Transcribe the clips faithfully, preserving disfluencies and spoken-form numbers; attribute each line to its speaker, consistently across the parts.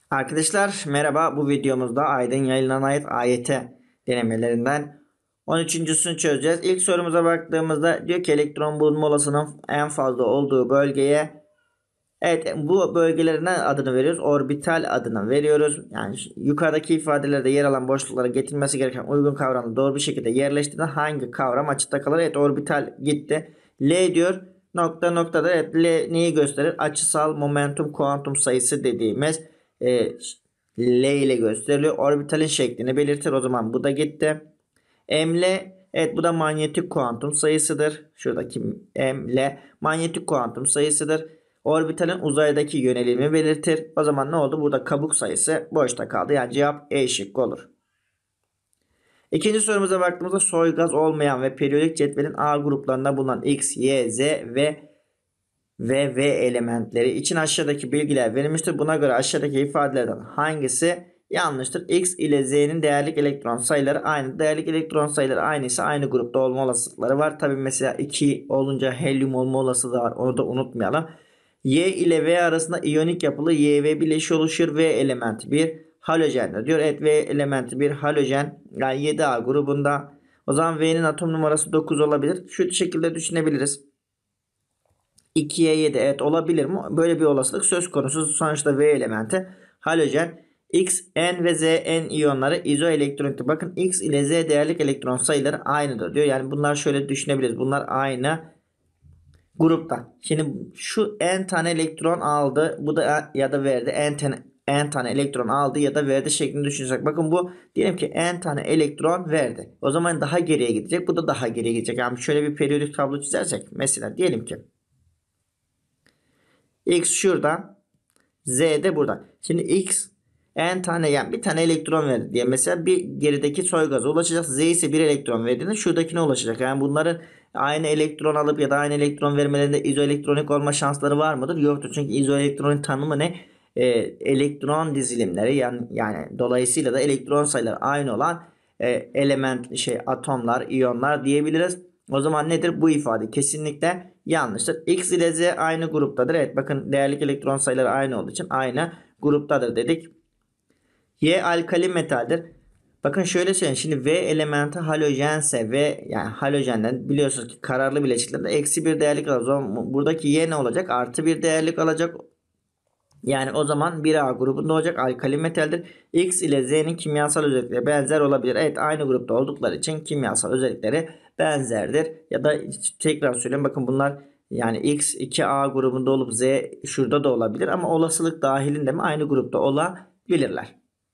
Speaker 1: Arkadaşlar merhaba, bu videomuzda Aydın yayınlanan ayet ayete denemelerinden on üçüncüsünü çözeceğiz. İlk sorumuza baktığımızda diyor ki elektron bulunma olasılığının en fazla olduğu bölgeye, evet, bu bölgelerine adını veriyoruz. Orbital adını veriyoruz. Yani yukarıdaki ifadelerde yer alan boşluklara getirilmesi gereken uygun kavramı doğru bir şekilde yerleştirdiğinde hangi kavram açıkta kalır? Evet, orbital gitti. L diyor. Nokta noktada, evet, L neyi gösterir? Açısal momentum kuantum sayısı dediğimiz e, L ile gösteriliyor. Orbitalin şeklini belirtir. O zaman bu da gitti. M L, evet, bu da manyetik kuantum sayısıdır. Şuradaki M L manyetik kuantum sayısıdır. Orbitalin uzaydaki yönelimi belirtir. O zaman ne oldu? Burada kabuk sayısı boşta kaldı. Yani cevap E şıkkı olur. İkinci sorumuza baktığımızda soy gaz olmayan ve periyodik cetvelin A gruplarında bulunan X, Y, Z ve ve V elementleri için aşağıdaki bilgiler verilmiştir. Buna göre aşağıdaki ifadelerden hangisi yanlıştır? X ile Z'nin değerlik elektron sayıları aynı. Değerlik elektron sayıları aynıysa aynı grupta olma olasılıkları var. Tabi mesela iki olunca helyum olma olasılığı var. Onu da unutmayalım. Y ile V arasında iyonik yapılı Y V bileşiği oluşur. V elementi bir halojendir diyor. Evet, V elementi bir halojen. Yani yedi A grubunda. O zaman V'nin atom numarası dokuz olabilir. Şu şekilde düşünebiliriz. ikiye yedi, evet, olabilir mi? Böyle bir olasılık söz konusu. Sonuçta V elementi halojen. X, N ve Z, N iyonları izoelektroniktir. Bakın X ile Z değerlik elektron sayıları aynıdır diyor. Yani bunlar şöyle düşünebiliriz. Bunlar aynı grupta. Şimdi şu N tane elektron aldı. Bu da ya da verdi. N tane, N tane elektron aldı ya da verdi şeklinde düşünecek. Bakın bu diyelim ki N tane elektron verdi. O zaman daha geriye gidecek. Bu da daha geriye gidecek. Yani şöyle bir periyodik tablo çizersek. Mesela diyelim ki X şurada, Z de burada. Şimdi X n tane, yani bir tane elektron verdi diye mesela bir gerideki soy gaza ulaşacak. Z ise bir elektron verdiğinde şuradakine ulaşacak. Yani bunların aynı elektron alıp ya da aynı elektron vermelerinde izoelektronik olma şansları var mıdır? Yoktur. Çünkü izoelektronik tanımı ne? Ee, elektron dizilimleri, yani yani dolayısıyla da elektron sayıları aynı olan e, element şey atomlar, iyonlar diyebiliriz. O zaman nedir? Bu ifade kesinlikle yanlıştır. X ile Z aynı gruptadır. Evet, bakın değerlik elektron sayıları aynı olduğu için aynı gruptadır dedik. Y alkali metaldir. Bakın şöyle söyleyeyim. Şimdi V elementi halojense ve yani halojenden biliyorsunuz ki kararlı bileşiklerde eksi bir değerlik alacak. O zaman buradaki Y ne olacak? Artı bir değerlik alacak. Yani o zaman bir A grubunda olacak, alkali metaldir. X ile Z'nin kimyasal özellikleri benzer olabilir. Evet, aynı grupta oldukları için kimyasal özellikleri benzerdir. Ya da tekrar söyleyeyim, bakın bunlar yani X iki A grubunda olup Z şurada da olabilir ama olasılık dahilinde mi aynı grupta olabilirler.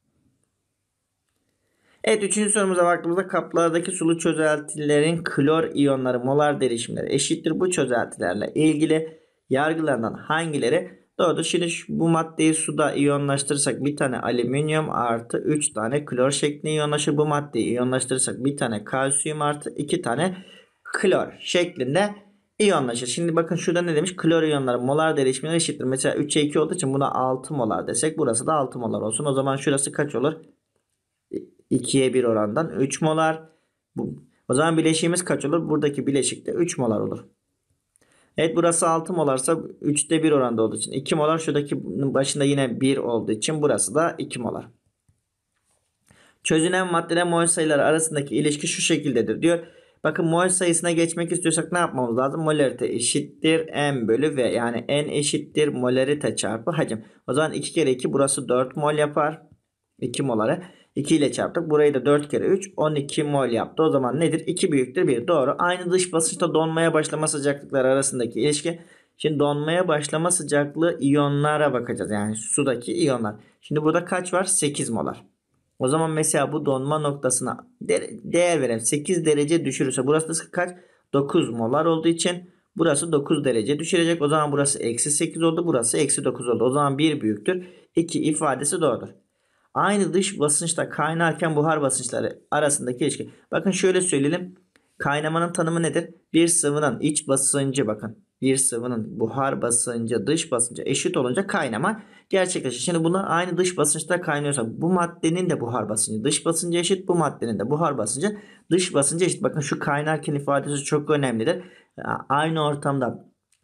Speaker 1: Evet, üçüncü sorumuza baktığımızda kaplardaki sulu çözeltilerin klor iyonları molar derişimleri eşittir. Bu çözeltilerle ilgili yargılarından hangileri doğrudur? Şimdi bu maddeyi suda iyonlaştırırsak bir tane alüminyum artı üç tane klor şeklinde iyonlaşır. Bu maddeyi iyonlaştırırsak bir tane kalsiyum artı iki tane klor şeklinde iyonlaşır. Şimdi bakın şurada ne demiş? Klor iyonları molar derişimleri eşittir. Mesela üçe iki olduğu için buna altı molar desek burası da altı molar olsun. O zaman şurası kaç olur? ikiye bir orandan üç molar. Bu, o zaman bileşiğimiz kaç olur? Buradaki bileşik de üç molar olur. Evet, burası altı molarsa üçte bir oranda olduğu için iki molar. Şuradaki başında yine bir olduğu için burası da iki molar. Çözünen maddelerin mol sayıları arasındaki ilişki şu şekildedir diyor. Bakın mol sayısına geçmek istiyorsak ne yapmamız lazım? Molarite eşittir M bölü V. Yani N eşittir molarite çarpı hacim. O zaman iki kere iki burası dört mol yapar. iki moları. iki ile çarptık. Burayı da dört kere üç on iki mol yaptı. O zaman nedir? iki büyüktür bir. Doğru. Aynı dış basınçta donmaya başlama sıcaklıkları arasındaki ilişki. Şimdi donmaya başlama sıcaklığı iyonlara bakacağız. Yani sudaki iyonlar. Şimdi burada kaç var? sekiz molar. O zaman mesela bu donma noktasına değer verelim. sekiz derece düşürürse burası kaç? dokuz molar olduğu için burası dokuz derece düşürecek. O zaman burası eksi sekiz oldu. Burası eksi dokuz oldu. O zaman bir büyüktür iki ifadesi doğrudur. Aynı dış basınçta kaynarken buhar basınçları arasındaki ilişki. Bakın şöyle söyleyelim. Kaynamanın tanımı nedir? Bir sıvının iç basıncı, bakın. Bir sıvının buhar basıncı dış basıncı eşit olunca kaynama gerçekleşir. Şimdi bunlar aynı dış basınçta kaynıyorsa bu maddenin de buhar basıncı dış basıncı eşit. Bu maddenin de buhar basıncı dış basıncı eşit. Bakın şu kaynarken ifadesi çok önemlidir. Aynı ortamda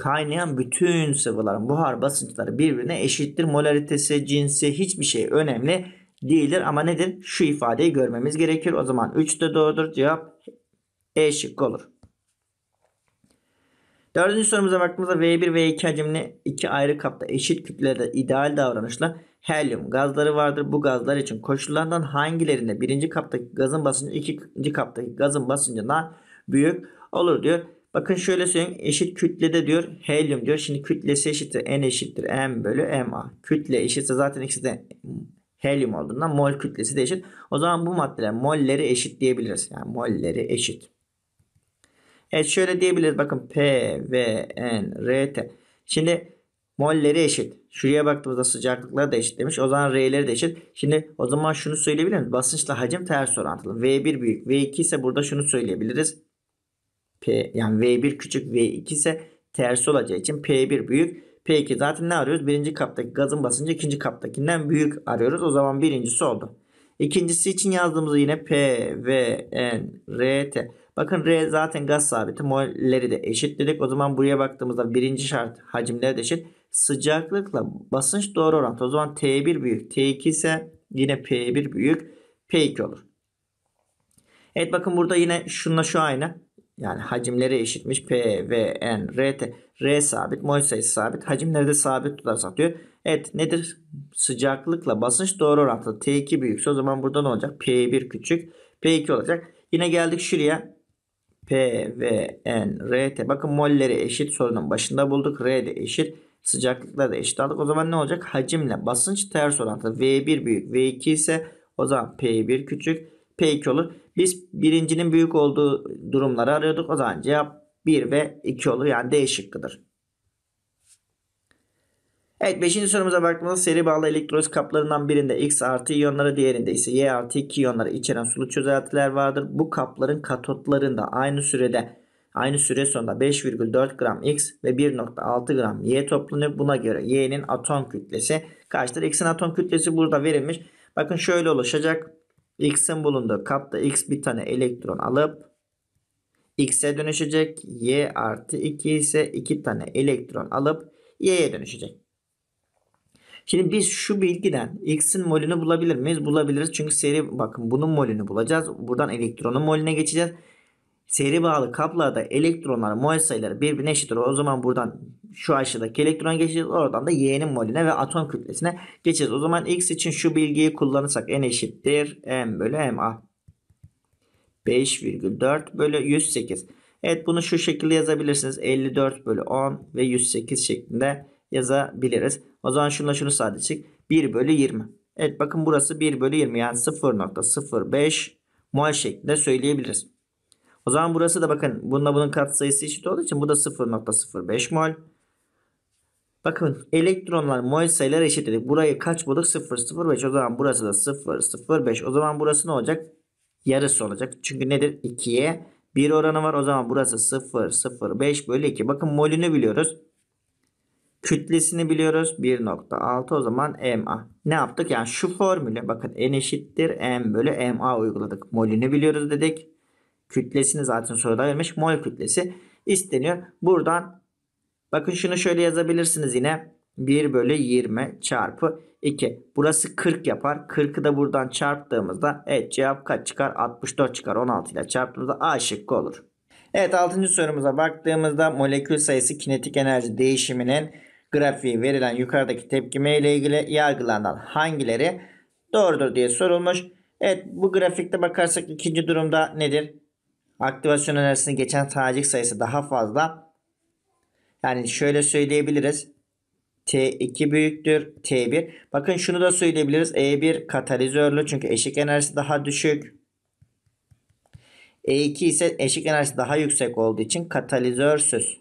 Speaker 1: kaynayan bütün sıvıların buhar basınçları birbirine eşittir. Molaritesi, cinsi, hiçbir şey önemli değildir. Ama nedir? Şu ifadeyi görmemiz gerekir. O zaman üç de doğrudur. Cevap E şıkkı olur. Dördüncü sorumuza baktığımızda V bir ve V iki hacimli iki ayrı kapta eşit kütlelerde ideal davranışla helyum gazları vardır. Bu gazlar için koşullardan hangilerinde birinci kaptaki gazın basıncı ikinci kaptaki gazın basıncından büyük olur diyor. Bakın şöyle söyleyeyim, eşit kütlede diyor helyum diyor. Şimdi kütlesi eşittir N eşittir M bölü Ma. Kütle eşitse zaten ikisi de helyum olduğundan mol kütlesi de eşit. O zaman bu maddeler molleri eşit diyebiliriz. Yani molleri eşit. Evet, şöyle diyebiliriz. Bakın P, V, N, R, T. Şimdi molleri eşit. Şuraya baktığımızda sıcaklıkları da eşit demiş. O zaman R'leri de eşit. Şimdi o zaman şunu söyleyebilir miyiz? Basınçla hacim ters orantılı. V bir büyük. V iki ise burada şunu söyleyebiliriz. P, yani V bir küçük. V iki ise tersi olacağı için P bir büyük. P iki zaten ne arıyoruz? Birinci kaptaki gazın basıncı ikinci kaptakinden büyük arıyoruz. O zaman birincisi oldu. İkincisi için yazdığımızda yine P, V, N, R, T. Bakın R zaten gaz sabiti. Molleri de eşit dedik. O zaman buraya baktığımızda birinci şart hacimleri de eşit. Sıcaklıkla basınç doğru orantı. O zaman T bir büyük. T iki ise yine P bir büyük. P iki olur. Evet, bakın burada yine şununla şu aynı. Yani hacimleri eşitmiş. P, V, N, R, T. R sabit. Mol sayısı sabit. Hacimleri de sabit tutarsak diyor. Evet, nedir? Sıcaklıkla basınç doğru orantılı. T iki büyükse o zaman burada ne olacak? P bir küçük. P iki olacak. Yine geldik şuraya. P, V, N, R, T. Bakın molleri eşit, sorunun başında bulduk. R de eşit. Sıcaklıkla da eşit aldık. O zaman ne olacak? Hacimle basınç ters orantılı. V bir büyük. V iki ise o zaman P bir küçük. P iki olur. Biz birincinin büyük olduğu durumları arıyorduk. O zaman cevap bir ve iki olur. Yani D şıkkıdır. Evet, beşinci sorumuza baktığımızda seri bağlı elektrolit kaplarından birinde X artı iyonları, diğerinde ise Y artı iki iyonları içeren sulu çözeltiler vardır. Bu kapların katotlarında aynı sürede aynı süre sonunda beş virgül dört gram X ve bir nokta altı gram Y toplanıyor. Buna göre Y'nin atom kütlesi kaçtır? X'in atom kütlesi burada verilmiş. Bakın şöyle oluşacak. X'in bulunduğu kapta X bir tane elektron alıp X'e dönüşecek. Y artı iki ise iki tane elektron alıp Y'ye dönüşecek. Şimdi biz şu bilgiden X'in molünü bulabilir miyiz? Bulabiliriz. Çünkü seri, bakın bunun molünü bulacağız. Buradan elektronun molüne geçeceğiz. Seri bağlı kaplarda elektronlar mol sayıları birbirine eşittir. O zaman buradan şu aşağıdaki elektrona geçeceğiz. Oradan da Y'nin molüne ve atom kütlesine geçeceğiz. O zaman X için şu bilgiyi kullanırsak N eşittir M bölü Ma. beş virgül dört bölü yüz sekiz. Evet, bunu şu şekilde yazabilirsiniz. elli dört bölü on ve yüz sekiz şeklinde yazabiliriz. O zaman şununla şunu sadeleştik. bir bölü yirmi. Evet, bakın burası bir bölü yirmi, yani sıfır nokta sıfır beş mol şeklinde söyleyebiliriz. O zaman burası da bakın bununla bunun katsayısı eşit olduğu için bu da sıfır nokta sıfır beş mol. Bakın elektronlar mol sayıları eşit dedik. Burayı kaç bulduk? sıfır nokta sıfır beş. O zaman burası da sıfır nokta sıfır beş. O zaman burası ne olacak? Yarısı olacak. Çünkü nedir? ikiye bir oranı var. O zaman burası sıfır nokta sıfır beş bölü iki. Bakın molünü biliyoruz. Kütlesini biliyoruz. bir nokta altı, o zaman Ma. Ne yaptık? Yani şu formülü bakın, N eşittir M bölü Ma uyguladık. Molünü biliyoruz dedik. Kütlesini zaten soruda vermiş. Mol kütlesi isteniyor. Buradan bakın şunu şöyle yazabilirsiniz yine. bir bölü yirmi çarpı iki. Burası kırk yapar. kırkı da buradan çarptığımızda evet cevap kaç çıkar? altmış dört çıkar. on altı ile çarptığımızda A şıkkı olur. Evet, altıncı sorumuza baktığımızda molekül sayısı kinetik enerji değişiminin grafiği verilen yukarıdaki tepkime ile ilgili yargılanan hangileri doğrudur diye sorulmuş. Evet, bu grafikte bakarsak ikinci durumda nedir? Aktivasyon enerjisini geçen tanecik sayısı daha fazla. Yani şöyle söyleyebiliriz. T iki büyüktür T bir. Bakın şunu da söyleyebiliriz. E bir katalizörlü, çünkü eşik enerjisi daha düşük. E iki ise eşik enerjisi daha yüksek olduğu için katalizörsüz.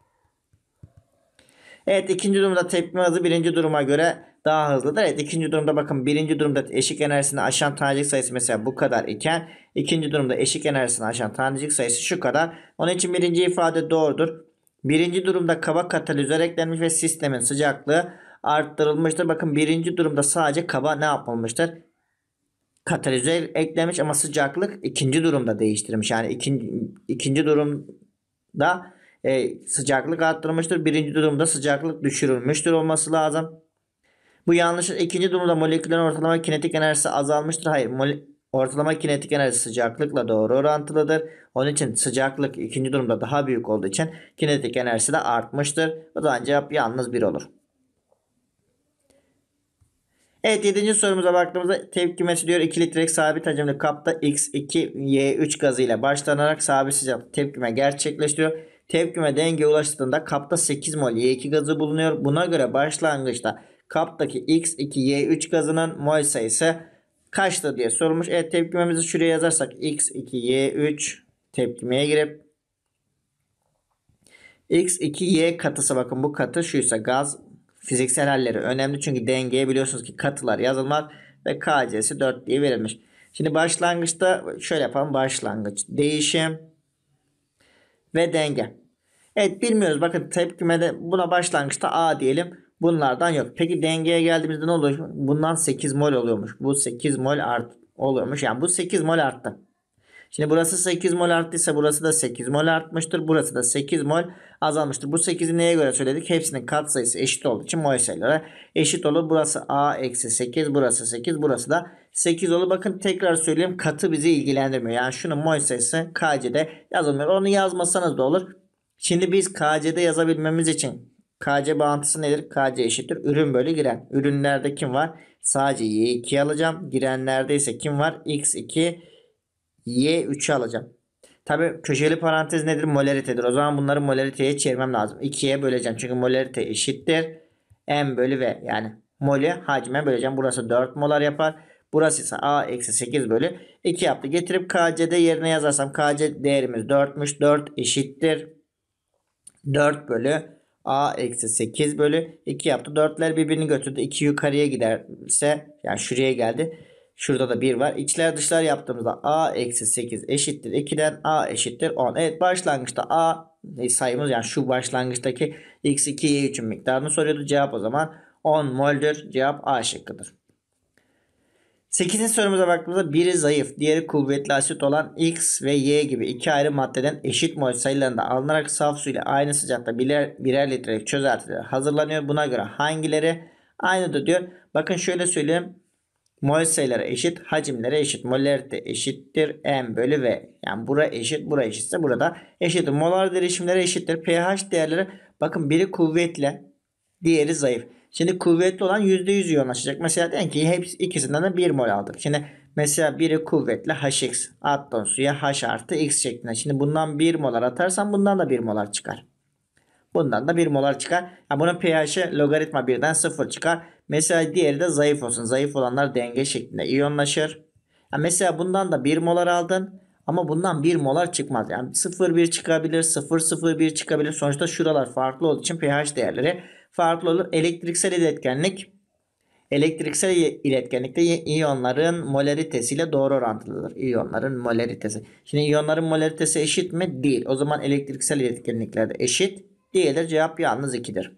Speaker 1: Evet, ikinci durumda tepkime hızı birinci duruma göre daha hızlıdır. Evet, ikinci durumda bakın, birinci durumda eşik enerjisini aşan tanecik sayısı mesela bu kadar iken ikinci durumda eşik enerjisini aşan tanecik sayısı şu kadar. Onun için birinci ifade doğrudur. Birinci durumda kaba katalizör eklenmiş ve sistemin sıcaklığı arttırılmıştır. Bakın, birinci durumda sadece kaba ne yapılmıştır? Katalizör eklemiş ama sıcaklık ikinci durumda değiştirmiş. Yani ikinci, ikinci durumda E, sıcaklık arttırılmıştır. Birinci durumda sıcaklık düşürülmüştür olması lazım. Bu yanlıştır. İkinci durumda moleküllerin ortalama kinetik enerjisi azalmıştır. Hayır. Mole ortalama kinetik enerji sıcaklıkla doğru orantılıdır. Onun için sıcaklık ikinci durumda daha büyük olduğu için kinetik enerjisi de artmıştır. O zaman cevap yalnız bir olur. Evet, yedinci sorumuza baktığımızda tepkimesi diyor iki litrelik sabit hacimli kapta X iki Y üç gazı ile başlanarak sabit sıcaklık tepkime gerçekleştiriyor. Tepkime dengeye ulaştığında kapta sekiz mol Y iki gazı bulunuyor. Buna göre başlangıçta kaptaki X iki Y üç gazının mol sayısı kaçtır diye sorulmuş. Evet, tepkimemizi şuraya yazarsak X iki Y üç tepkimeye girip X iki Y katısı, bakın bu katı şuysa gaz, fiziksel halleri önemli çünkü dengeye biliyorsunuz ki katılar yazılmaz ve K C'si dört diye verilmiş. Şimdi başlangıçta şöyle yapalım. Başlangıç, değişim ve denge. Evet, bilmiyoruz. Bakın tepkimede buna başlangıçta A diyelim. Bunlardan yok. Peki dengeye geldiğimizde ne oluyor? Bundan sekiz mol oluyormuş. Bu sekiz mol art oluyormuş. Yani bu sekiz mol arttı. Şimdi burası sekiz mol arttıysa burası da sekiz mol artmıştır. Burası da sekiz mol azalmıştır. Bu sekizi neye göre söyledik? Hepsinin katsayısı eşit olduğu için mol sayıları eşit olur. Burası A eksi sekiz. Burası sekiz. Burası da sekiz olur. Bakın tekrar söyleyeyim. Katı bizi ilgilendirmiyor. Yani şunun mol sayısı K C'de yazılmıyor. Onu yazmasanız da olur. Şimdi biz K C'de yazabilmemiz için K C bağıntısı nedir? K C eşittir ürün bölü giren. Ürünlerde kim var? Sadece Y ikiyi alacağım. Girenlerde ise kim var? X iki Y üçü alacağım. Tabi köşeli parantez nedir? Molaritedir. O zaman bunları molariteye çevirmem lazım. ikiye böleceğim. Çünkü molarite eşittir M bölü V. Yani molü hacme böleceğim. Burası dört molar yapar. Burası ise A eksi sekiz bölü iki yaptı. Getirip K C'de yerine yazarsam K C değerimiz dörtmüş. dört eşittir dört bölü A eksi sekiz bölü iki yaptı. dörtler birbirini götürdü. iki yukarıya giderse yani şuraya geldi. Şurada da bir var. İçler dışlar yaptığımızda A eksi sekiz eşittir ikiden A eşittir on. Evet, başlangıçta A sayımız, yani şu başlangıçtaki X iki Y üçün miktarını soruyordu. Cevap o zaman on mol'dür. Cevap A şıkkıdır. sekizinci sorumuza baktığımızda biri zayıf, diğeri kuvvetli asit olan X ve Y gibi iki ayrı maddeden eşit mol sayılarında alınarak saf su ile aynı sıcakta birer, birer litrelik çözeltiler hazırlanıyor. Buna göre hangileri aynıdır diyor. Bakın şöyle söyleyeyim. Mol sayıları eşit, hacimlere eşit. Molarite eşittir M bölü V. Yani bura eşit, bura eşitse burada eşit. Molar derişimleri eşittir. pH değerleri, bakın biri kuvvetli, diğeri zayıf. Şimdi kuvvetli olan yüzde yüz yoğunlaşacak. Mesela diyelim ki hepsi ikisinden de bir mol aldık. Şimdi mesela biri kuvvetli H X. Attın suya H artı X şeklinde. Şimdi bundan bir molar atarsam bundan da bir molar çıkar. Bundan da bir molar çıkar. Yani bunun pH'i logaritma birden sıfır çıkar. Mesela diğeri de zayıf olsun. Zayıf olanlar denge şeklinde iyonlaşır. Yani mesela bundan da bir molar aldın. Ama bundan bir molar çıkmaz. Yani sıfır virgül bir çıkabilir. sıfır virgül sıfır bir çıkabilir. Sonuçta şuralar farklı olduğu için pH değerleri farklı olur. Elektriksel iletkenlik. Elektriksel iletkenlikte iyonların molaritesiyle doğru orantılıdır. İyonların molaritesi. Şimdi iyonların molaritesi eşit mi? Değil. O zaman elektriksel iletkenliklerde eşit değildir. Cevap yalnız ikidir.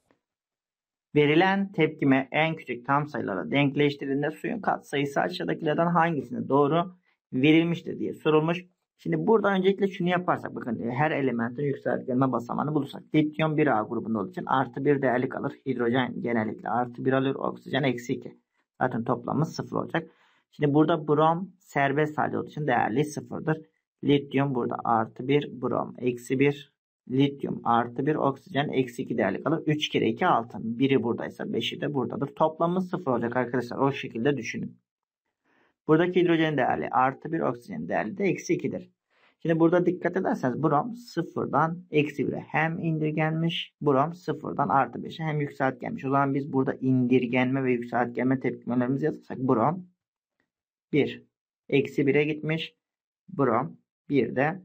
Speaker 1: Verilen tepkime en küçük tam sayılara denkleştirildiğinde suyun katsayısı aşağıdakilerden hangisine doğru verilmiştir diye sorulmuş. Şimdi burada öncelikle şunu yaparsak, bakın her elementin yükseltgenme basamağını bulursak. Lityum bir A grubunda olduğu için artı bir değerli kalır. Hidrojen genellikle artı bir alır. Oksijen eksi iki. Zaten toplamımız sıfır olacak. Şimdi burada brom serbest halde olduğu için değerli sıfırdır. Lityum burada artı bir, brom eksi bir. Lityum artı bir, oksijen eksi iki değerli kalır. üç kere iki altı. biri buradaysa beşi de buradadır. Toplamımız sıfır olacak arkadaşlar. O şekilde düşünün. Buradaki hidrojen değerli artı bir, oksijen değerli de eksi ikidir. Şimdi burada dikkat ederseniz brom sıfırdan eksi bire hem indirgenmiş. Brom sıfırdan artı beşe hem yükseltgenmiş. O zaman biz burada indirgenme ve yükseltgenme tepkimelerimizi yazarsak brom bir eksi bire gitmiş. Brom bir de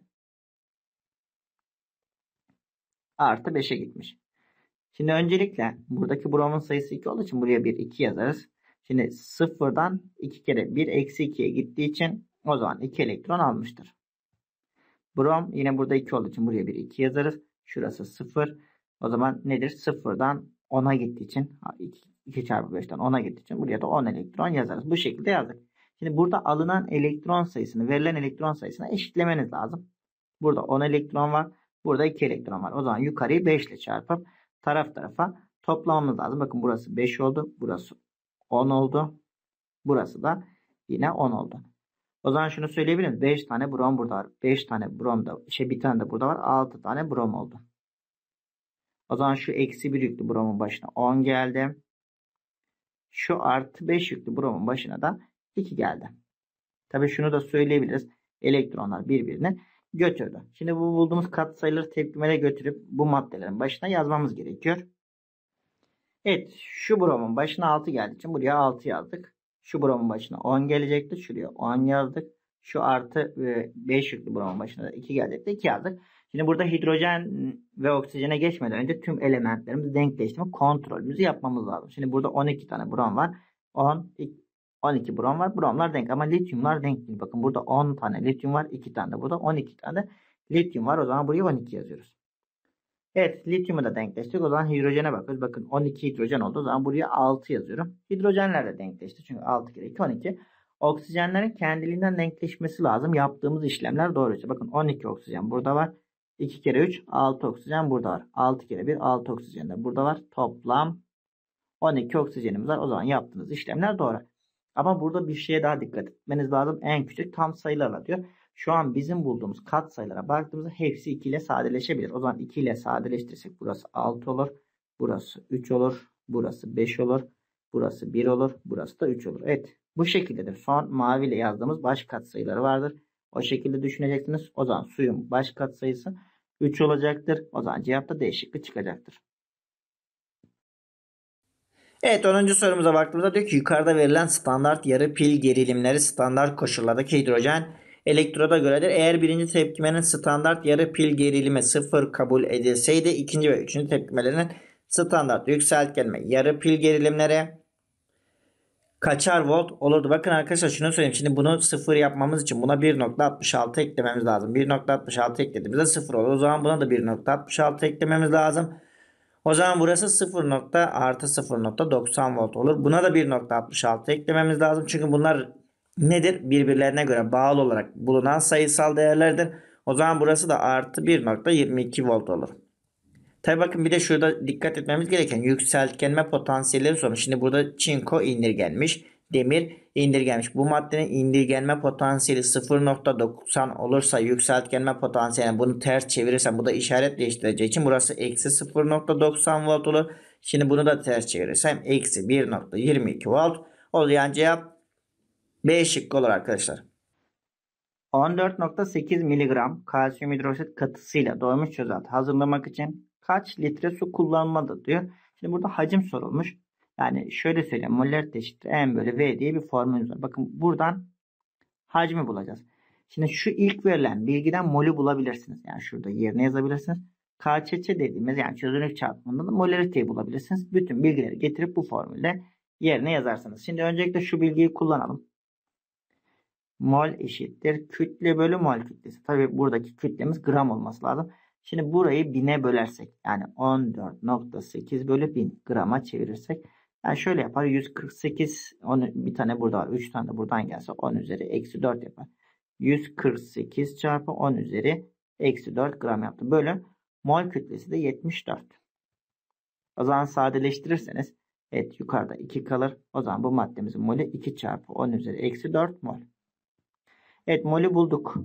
Speaker 1: artı beşe gitmiş. Şimdi öncelikle buradaki bromun sayısı iki olduğu için buraya bir iki yazarız. Şimdi sıfırdan iki kere bir eksi ikiye gittiği için o zaman iki elektron almıştır. Brom yine burada iki olduğu için buraya bir iki yazarız. Şurası sıfır. O zaman nedir? sıfırdan ona gittiği için iki çarpı beşten ona gittiği için buraya da on elektron yazarız. Bu şekilde yazdık. Şimdi burada alınan elektron sayısını verilen elektron sayısına eşitlemeniz lazım. Burada on elektron var. Burada iki elektron var. O zaman yukarıyı beş ile çarpıp taraf tarafa toplamamız lazım. Bakın burası beş oldu. Burası on oldu. Burası da yine on oldu. O zaman şunu söyleyebilirim. beş tane brom burada var. beş tane brom da şey bir tane de burada var. altı tane brom oldu. O zaman şu eksi bir yüklü bromun başına on geldi. Şu artı beş yüklü bromun başına da iki geldi. Tabii şunu da söyleyebiliriz. Elektronlar birbirini götürdü. Şimdi bu bulduğumuz katsayıları tepkimeye götürüp bu maddelerin başına yazmamız gerekiyor. Evet, şu bromun başına altı geldiği için buraya altı yazdık. Şu bromun başına on gelecekti. Şuraya on yazdık. Şu artı beş yüklü bromun başına da iki gelecekti. iki yazdık. Şimdi burada hidrojen ve oksijene geçmeden önce tüm elementlerimizi denkleştirme kontrolümüzü yapmamız lazım. Şimdi burada on iki tane brom var. on, on iki brom var. Bromlar denk ama lityumlar denk değil. Bakın burada on tane lityum var. iki tane de burada on iki tane lityum var. O zaman buraya on iki yazıyoruz. Evet, lityumu da denkleştirdik. O zaman hidrojene bakıyoruz. Bakın on iki hidrojen oldu. O zaman buraya altı yazıyorum. Hidrojenler de denkleşti. Çünkü altı kere iki on iki. Oksijenlerin kendiliğinden denkleşmesi lazım. Yaptığımız işlemler doğruysa. Bakın on iki oksijen burada var. iki kere üç altı oksijen burada var. altı kere bir altı oksijen de burada var. Toplam on iki oksijenimiz var. O zaman yaptığınız işlemler doğru. Ama burada bir şeye daha dikkat etmeniz lazım. En küçük tam sayılarla diyor. Şu an bizim bulduğumuz katsayılara baktığımızda hepsi iki ile sadeleşebilir. O zaman iki ile sadeleştirirsek burası altı olur. Burası üç olur. Burası beş olur. Burası bir olur. Burası da üç olur. Evet. Bu şekildedir. Son mavi ile yazdığımız baş katsayıları vardır. O şekilde düşüneceksiniz. O zaman suyun baş katsayısı üç olacaktır. O zaman cevap da D şıkkı çıkacaktır. Evet, onuncu sorumuza baktığımızda diyor ki yukarıda verilen standart yarı pil gerilimleri standart koşullardaki hidrojen elektroda göredir. Eğer birinci tepkimenin standart yarı pil gerilimi sıfır kabul edilseydi ikinci ve üçüncü tepkimelerinin standart yükseltgenme yarı pil gerilimleri kaçar volt olurdu? Bakın arkadaşlar şunu söyleyeyim. Şimdi bunu sıfır yapmamız için buna bir nokta altmış altı eklememiz lazım. bir nokta altmış altı eklediğimizde sıfır olur. O zaman buna da bir nokta altmış altı eklememiz lazım. O zaman burası sıfır nokta artı sıfır nokta doksan volt olur. Buna da bir nokta altmış altı eklememiz lazım. Çünkü bunlar nedir? Birbirlerine göre bağlı olarak bulunan sayısal değerlerdir. O zaman burası da artı bir nokta yirmi iki volt olur. Tabi bakın bir de şurada dikkat etmemiz gereken yükseltgenme potansiyelleri sormuş. Şimdi burada çinko indirgenmiş. Demir indirgenmiş. Bu maddenin indirgenme potansiyeli sıfır nokta doksan olursa yükseltgenme potansiyeli bunu ters çevirirsem bu da işaret değiştireceği için burası eksi sıfır nokta doksan volt olur. Şimdi bunu da ters çevirirsem eksi bir nokta yirmi iki volt olur. Yani cevap B şıkkı olur arkadaşlar. on dört nokta sekiz miligram kalsiyum hidroksit katısıyla doymuş çözelti hazırlamak için kaç litre su kullanılmalı diyor. Şimdi burada hacim sorulmuş. Yani şöyle söyleyeyim. Molarite eşittir M bölü V diye bir formülümüz var. Bakın buradan hacmi bulacağız. Şimdi şu ilk verilen bilgiden molü bulabilirsiniz. Yani şurada yerine yazabilirsiniz. K Ç Ç dediğimiz yani çözünürlük çarpımında da molariteyi bulabilirsiniz. Bütün bilgileri getirip bu formülle yerine yazarsınız. Şimdi öncelikle şu bilgiyi kullanalım. Mol eşittir kütle bölü mol kütlesi. Tabi buradaki kütlemiz gram olması lazım. Şimdi burayı bine bölersek yani on dört nokta sekiz bölü bin grama çevirirsek yani şöyle yapar. yüz kırk sekiz on, bir tane burada var. üç tane de buradan gelse on üzeri eksi dört yapar. yüz kırk sekiz çarpı on üzeri eksi dört gram yaptı. Bölü mol kütlesi de yetmiş dört. O zaman sadeleştirirseniz evet yukarıda iki kalır. O zaman bu maddemizin molü iki çarpı on üzeri eksi dört mol. Evet, molü bulduk.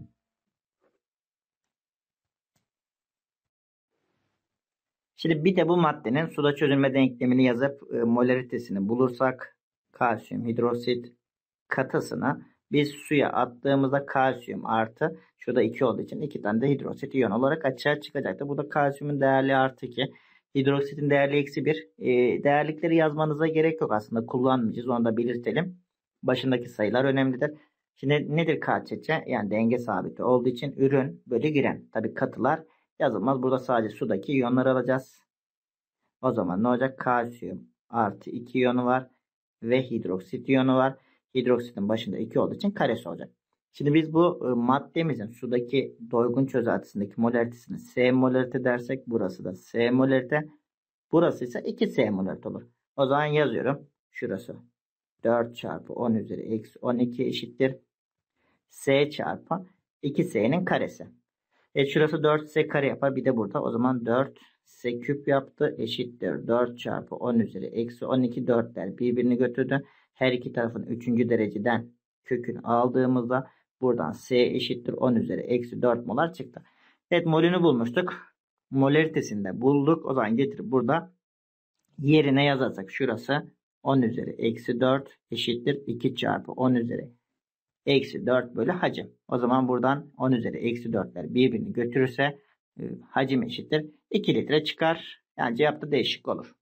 Speaker 1: Şimdi bir de bu maddenin suda çözülme denklemini yazıp e, molaritesini bulursak kalsiyum hidroksit katısını biz suya attığımızda kalsiyum artı şurada iki olduğu için iki tane de hidroksit iyon olarak açığa çıkacaktır. Burada kalsiyumun değerli artı iki, hidroksitin değerli eksi bir. E, değerlikleri yazmanıza gerek yok aslında kullanmayacağız. Onu da belirtelim. Başındaki sayılar önemlidir. Şimdi nedir K Ç Ç? Yani denge sabiti olduğu için ürün bölü giren. Tabi katılar yazılmaz. Burada sadece sudaki iyonları alacağız. O zaman ne olacak? Kalsiyum artı iki iyonu var. Ve hidroksit iyonu var. Hidroksitin başında iki olduğu için karesi olacak. Şimdi biz bu e, maddemizin sudaki doygun çözeltisindeki molaritesini S molarite dersek burası da S molarite. Burası ise iki S molarite olur. O zaman yazıyorum. Şurası dört çarpı on üzeri eksi on iki eşittir S çarpı iki S'nin karesi. Evet, şurası dört s kare yapar. Bir de burada o zaman dört s küp yaptı. Eşittir dört çarpı on üzeri eksi on iki, dörtler birbirini götürdü. Her iki tarafın üçüncü dereceden kökünü aldığımızda buradan s eşittir on üzeri eksi dört molar çıktı. Evet, molünü bulmuştuk. Molaritesini de bulduk. O zaman getirip burada yerine yazarsak şurası on üzeri eksi dört eşittir iki çarpı on üzeri eksi dört bölü hacim. O zaman buradan on üzeri eksi dörtler birbirini götürürse e, hacim eşittir iki litre çıkar. Yani cevap da değişik olur.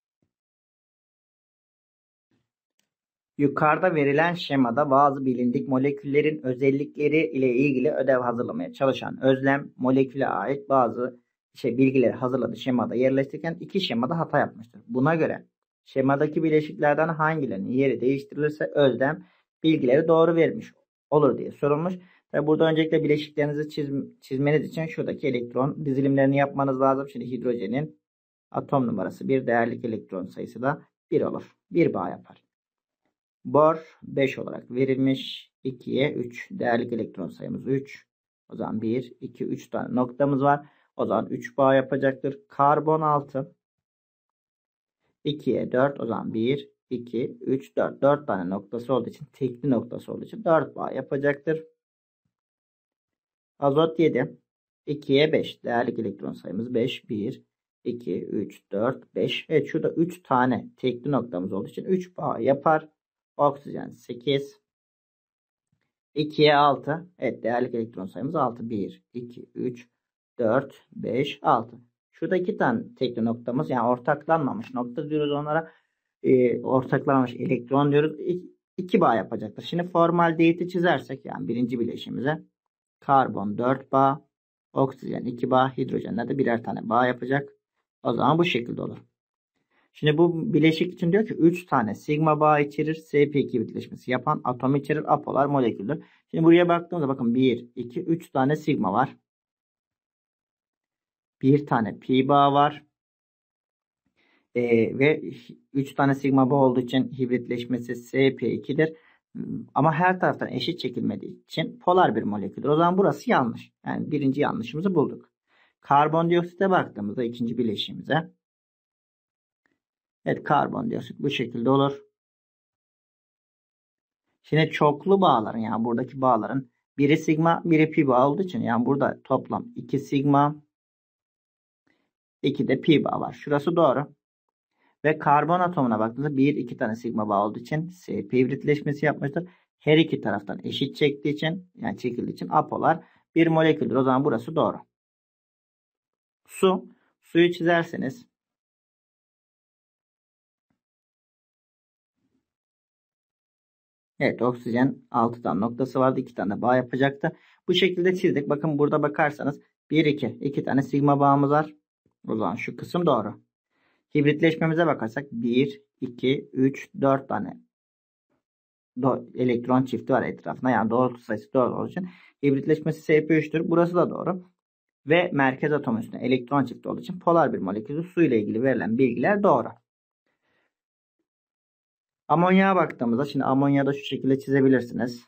Speaker 1: Yukarıda verilen şemada bazı bilindik moleküllerin özellikleri ile ilgili ödev hazırlamaya çalışan Özlem, moleküle ait bazı şey, bilgileri hazırladığı şemada yerleştirirken iki şemada hata yapmıştır. Buna göre şemadaki bileşiklerden hangilerinin yeri değiştirilirse Özlem bilgileri doğru vermiş olur diye sorulmuş. Ve burada öncelikle bileşiklerinizi çiz, çizmeniz için şuradaki elektron dizilimlerini yapmanız lazım. Şimdi hidrojenin atom numarası bir, değerlik elektron sayısı da bir olur. bir bağ yapar. Bor beş olarak verilmiş. ikiye üç. Değerlik elektron sayımız üç. O zaman bir, iki, üç tane noktamız var. O zaman üç bağ yapacaktır. Karbon altı. ikiye dört. O zaman bir, iki, üç, dört. dört tane noktası olduğu için, tekli noktası olduğu için dört bağ yapacaktır. Azot yedi. ikiye beş. Değerlik elektron sayımız beş. bir, iki, üç, dört, beş. Evet, şurada üç tane tekli noktamız olduğu için üç bağ yapar. Oksijen sekiz. ikiye altı. Evet, değerlik elektron sayımız altı. bir, iki, üç, dört, beş, altı. Şurada iki tane tekli noktamız, yani ortaklanmamış nokta diyoruz onlara. E, ortaklanmamış elektron diyoruz. iki bağ yapacaktır. Şimdi formaldehiti çizersek, yani birinci bileşimize karbon dört bağ, oksijen iki bağ, hidrojenler de birer tane bağ yapacak. O zaman bu şekilde olur. Şimdi bu bileşik için diyor ki üç tane sigma bağ içerir. S P iki bitleşmesi yapan atom içerir. Apolar moleküldür. Şimdi buraya baktığımızda bakın bir, iki, üç tane sigma var. Bir tane pi bağ var. Ee, ve üç tane sigma bağ olduğu için hibritleşmesi S P iki'dir. Ama her taraftan eşit çekilmediği için polar bir moleküldür. O zaman burası yanlış. Yani birinci yanlışımızı bulduk. Karbondioksite baktığımızda ikinci bileşiğimize. Evet, karbondioksit bu şekilde olur. Şimdi çoklu bağların, yani buradaki bağların biri sigma, biri pi bağ olduğu için, yani burada toplam iki sigma, iki de pi bağ var. Şurası doğru. Ve karbon atomuna baktığımızda bir, iki tane sigma bağ olduğu için S P hibritleşmesi yapmıştır. Her iki taraftan eşit çektiği için, yani çekildiği için apolar bir moleküldür. O zaman burası doğru. Su. Suyu çizerseniz evet, oksijen altı tane noktası vardı. iki tane bağ yapacaktı. Bu şekilde çizdik. Bakın burada bakarsanız bir, iki. iki tane sigma bağımız var. O zaman şu kısım doğru. Hibritleşmemize bakarsak bir, iki, üç, dört tane elektron çifti var etrafında. Yani doğrultu sayısı dört olduğu için hibritleşmesi S P üç'tür. Burası da doğru. Ve merkez atom üstünde elektron çifti olduğu için polar bir molekülü. Su ile ilgili verilen bilgiler doğru. Amonyağa baktığımızda, şimdi amonyağı da şu şekilde çizebilirsiniz.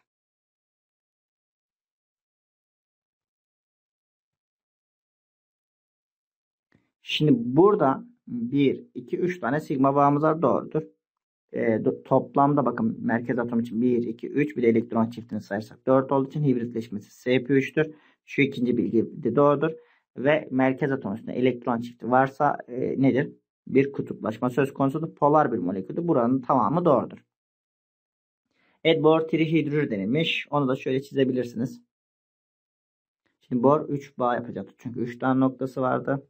Speaker 1: Şimdi burada bir, iki, üç tane sigma bağımız var, doğrudur. E, toplamda bakın merkez atom için bir, iki, üç, bir de elektron çiftini sayarsak dört olduğu için hibritleşmesi S P üç'tür. Şu ikinci bilgi de doğrudur. Ve merkez atom üstünde elektron çifti varsa e, nedir? Bir kutuplaşma söz konusudur. Polar bir moleküldür. Buranın tamamı doğrudur. Evet, bor trihidrür denilmiş. Onu da şöyle çizebilirsiniz. Şimdi bor üç bağ yapacaktır. Çünkü üç tane noktası vardı.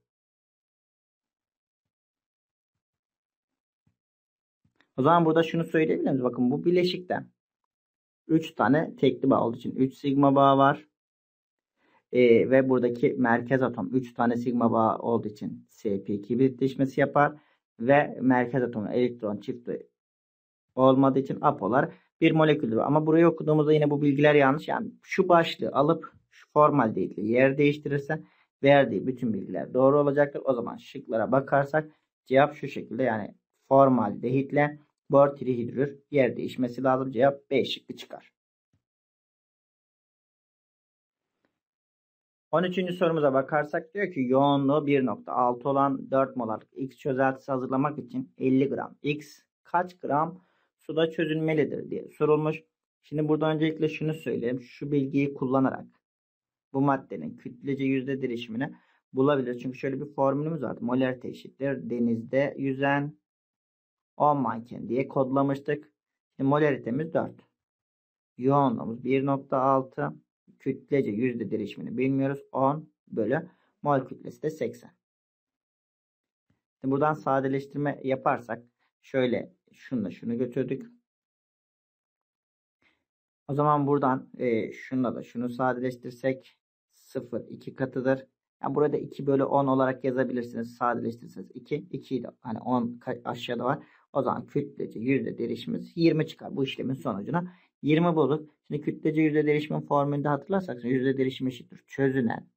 Speaker 1: O zaman burada şunu söyleyebilir miyiz? Bakın bu bileşikten üç tane tekli bağ olduğu için üç sigma bağ var. Ee, ve buradaki merkez atom üç tane sigma bağ olduğu için S P iki hibritleşmesi yapar. Ve merkez atomun elektron çifti olmadığı için apolar bir moleküldür. Ama burayı okuduğumuzda yine bu bilgiler yanlış. Yani şu başlığı alıp şu formaldehitle yer değiştirirse verdiği bütün bilgiler doğru olacaktır. O zaman şıklara bakarsak cevap şu şekilde, yani formaldehitle bor trihidrür yer değişmesi lazım. Cevap B şıkkı çıkar. on üçüncü sorumuza bakarsak diyor ki yoğunluğu bir nokta altı olan dört molarlık X çözeltisi hazırlamak için elli gram X kaç gram suda çözülmelidir diye sorulmuş. Şimdi burada öncelikle şunu söyleyeyim. Şu bilgiyi kullanarak bu maddenin kütlece yüzde derişimini bulabiliriz. Çünkü şöyle bir formülümüz var. Molarite eşittir denizde yüzen on manken diye kodlamıştık. Şimdi molaritemiz dört. Yoğunluğumuz bir nokta altı. Kütlece yüzde derişimini bilmiyoruz. on bölü mol kütlesi de seksen. Şimdi buradan sadeleştirme yaparsak şöyle şununla şunu götürdük. O zaman buradan e, şununla da şunu sadeleştirsek sıfır iki katıdır. Yani burada iki bölü on olarak yazabilirsiniz. Sadeleştirirseniz iki. ikiyi de hani on aşağıda var. O zaman kütlece yüzde derişimimiz yirmi çıkar. Bu işlemin sonucuna yirmi bulduk. Şimdi kütlece yüzde derişimin formülünde hatırlarsak yüzde derişim eşittir çözünen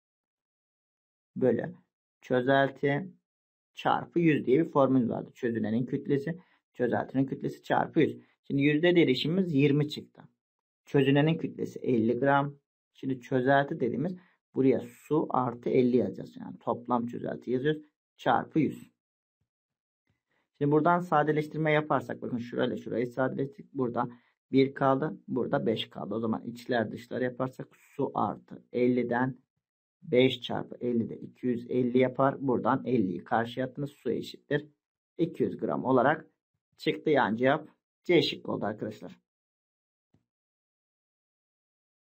Speaker 1: bölü çözelti çarpı yüz diye bir formül vardı. Çözünenin kütlesi çözeltinin kütlesi çarpı yüz. Şimdi yüzde derişimimiz yirmi çıktı. Çözünenin kütlesi elli gram. Şimdi çözelti dediğimiz buraya su artı elli yazacağız. Yani toplam çözelti yazıyoruz. Çarpı yüz. Şimdi buradan sadeleştirme yaparsak bakın şurayla şurayı sadeleştirdik. Burada bir kaldı. Burada beş kaldı. O zaman içler dışlar yaparsak su artı elliden beş çarpı elli de iki yüz elli yapar. Buradan elliyi karşıya attınız. Su eşittir iki yüz gram olarak çıktı. Yani cevap C şıkkı oldu arkadaşlar.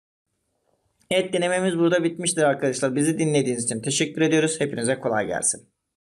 Speaker 1: Evet, denememiz burada bitmiştir arkadaşlar. Bizi dinlediğiniz için teşekkür ediyoruz. Hepinize kolay gelsin.